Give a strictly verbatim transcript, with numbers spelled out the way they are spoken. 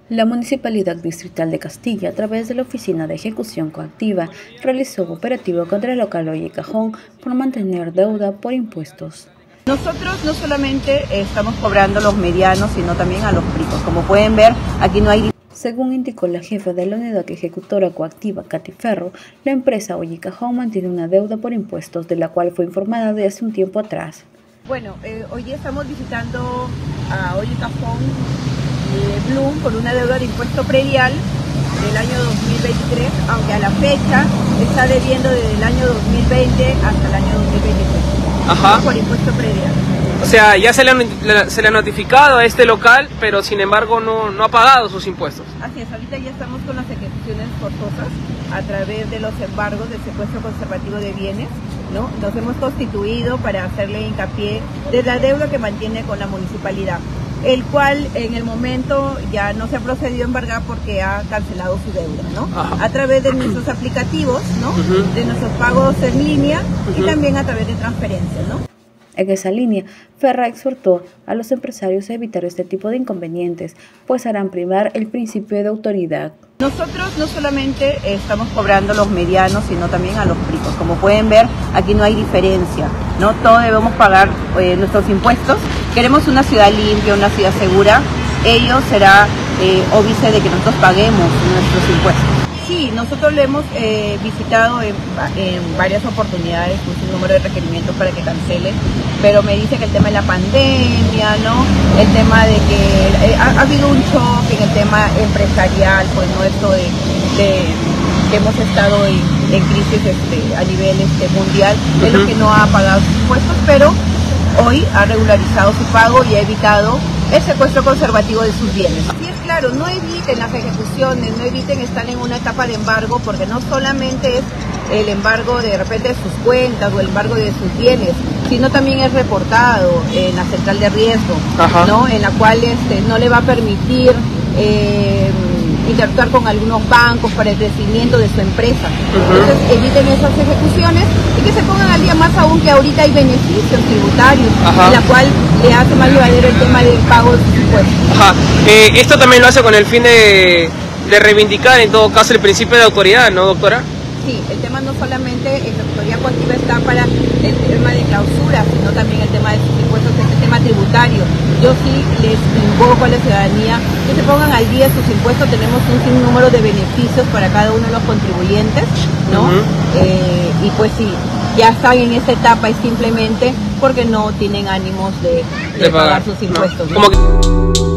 La Municipalidad Distrital de Castilla, a través de la Oficina de Ejecución Coactiva, realizó un operativo contra el local Oye Cajón por mantener deuda por impuestos. Nosotros no solamente estamos cobrando los medianos, sino también a los ricos. Como pueden ver, aquí no hay... Según indicó la jefa de la Unidad Ejecutora Coactiva, Katy Ferro, la empresa Oye Cajón mantiene una deuda por impuestos, de la cual fue informada de hace un tiempo atrás. Bueno, eh, hoy día estamos visitando a Oye Cajón eh, Bloom por una deuda de impuesto predial del año dos mil veintitrés, aunque a la fecha está debiendo desde el año dos mil veinte hasta el año dos mil veintitrés. Ajá. Por impuesto predial. O sea, ya se le, ha, se le ha notificado a este local, pero sin embargo no, no ha pagado sus impuestos. Así es, ahorita ya estamos con las ejecuciones forzosas a través de los embargos del secuestro conservativo de bienes, ¿no? Nos hemos constituido para hacerle hincapié de la deuda que mantiene con la municipalidad, el cual en el momento ya no se ha procedido a embargar porque ha cancelado su deuda, ¿no? Ajá. A través de nuestros aplicativos, ¿no? Uh-huh. De nuestros pagos en línea, uh-huh. Y también a través de transferencias, ¿no? En esa línea, Ferra exhortó a los empresarios a evitar este tipo de inconvenientes, pues harán primar el principio de autoridad. Nosotros no solamente estamos cobrando los medianos, sino también a los ricos. Como pueden ver, aquí no hay diferencia, ¿no? Todos debemos pagar eh, nuestros impuestos. Queremos una ciudad limpia, una ciudad segura. Ello será eh, óbice de que nosotros paguemos nuestros impuestos. Sí, nosotros le hemos eh, visitado en, en varias oportunidades, puse un número de requerimientos para que cancele, pero me dice que el tema de la pandemia, ¿no? El tema de que eh, ha, ha habido un choque en el tema empresarial, pues no esto de, de que hemos estado en, en crisis este, a nivel este, mundial, uh-huh. Es lo que no ha pagado sus impuestos, pero hoy ha regularizado su pago y ha evitado el secuestro conservativo de sus bienes. Sí, es claro, no eviten las ejecuciones, no eviten estar en una etapa de embargo, porque no solamente es el embargo de repente de sus cuentas o el embargo de sus bienes, sino también es reportado en la central de riesgo, ¿no? En la cual este, no le va a permitir eh, interactuar con algunos bancos para el crecimiento de su empresa. Uh-huh. Entonces eviten esas ejecuciones y que se pongan al día, más aún que ahorita hay beneficios tributarios, uh-huh. En la cual le hace más llevadero el tema del pago de sus impuestos. Ajá. Eh, esto también lo hace con el fin de, de reivindicar en todo caso el principio de autoridad, ¿no, doctora? Sí, el tema no solamente ejecutoría coactiva está para el tema de clausura, sino también el tema de sus impuestos, este tema tributario. Yo sí les invoco a la ciudadanía que se pongan al día sus impuestos. Tenemos un sinnúmero de beneficios para cada uno de los contribuyentes, ¿no? Uh-huh. eh, y pues sí, ya están en esta etapa, es simplemente porque no tienen ánimos de, de, de pagar. pagar sus impuestos. No. ¿No? Como que...